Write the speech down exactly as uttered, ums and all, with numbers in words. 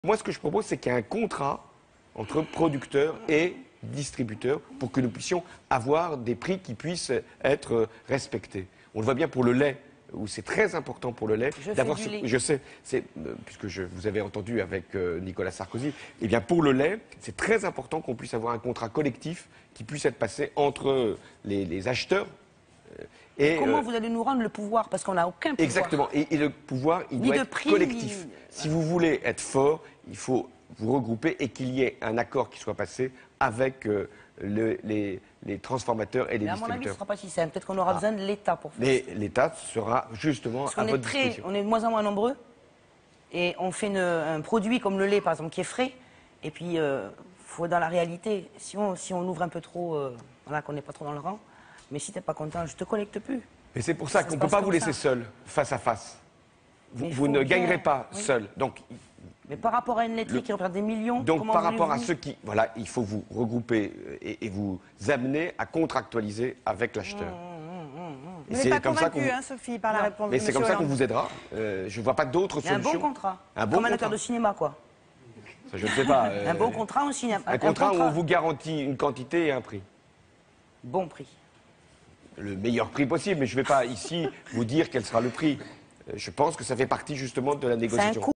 Moi, ce que je propose, c'est qu'il y ait un contrat entre producteurs et distributeurs pour que nous puissions avoir des prix qui puissent être respectés. On le voit bien pour le lait, où c'est très important pour le lait d'avoir ce... Je sais, c'est, euh, puisque je, vous avez entendu avec euh, Nicolas Sarkozy, eh bien pour le lait, c'est très important qu'on puisse avoir un contrat collectif qui puisse être passé entre les, les acheteurs. Euh, et comment euh, vous allez nous rendre le pouvoir? Parce qu'on n'a aucun pouvoir. Exactement. Et, et le pouvoir, il ni doit être prix, collectif. Ni... Si vous voulez être fort, il faut vous regrouper et qu'il y ait un accord qui soit passé avec euh, le, les, les transformateurs et les mais à distributeurs. À mon avis, ce ne sera pas si simple. Peut-être qu'on aura ah. besoin de l'État pour faire mais ça. Mais l'État sera justement Parce à votre est très, disposition. On est de moins en moins nombreux. Et on fait une, un produit comme le lait, par exemple, qui est frais. Et puis, euh, faut dans la réalité, si on, si on ouvre un peu trop, euh, voilà, qu'on n'est pas trop dans le rang, mais si tu n'es pas content, je ne te connecte plus. Et c'est pour ça, ça qu'on ne peut pas vous laisser seul, face à face. Vous, vous ne bien... gagnerez pas oui. seul. Donc, mais par rapport à une laiterie le... qui représente des millions, donc par rapport à vous... ceux qui... Voilà, il faut vous regrouper et, et vous amener à contractualiser avec l'acheteur. Mmh, mmh, mmh. Vous n'êtes pas convaincue, hein, Sophie, par la réponse de Mais c'est comme Hollande. ça qu'on vous aidera. Euh, je ne vois pas d'autres solutions. Un bon contrat. Un bon comme contrat. un acteur de cinéma, quoi. Ça, je ne sais pas. Euh... Un bon contrat au cinéma. Un, un contrat, contrat où on vous garantit une quantité et un prix. Bon prix. Le meilleur prix possible, mais je ne vais pas ici vous dire quel sera le prix. Je pense que ça fait partie justement de la négociation.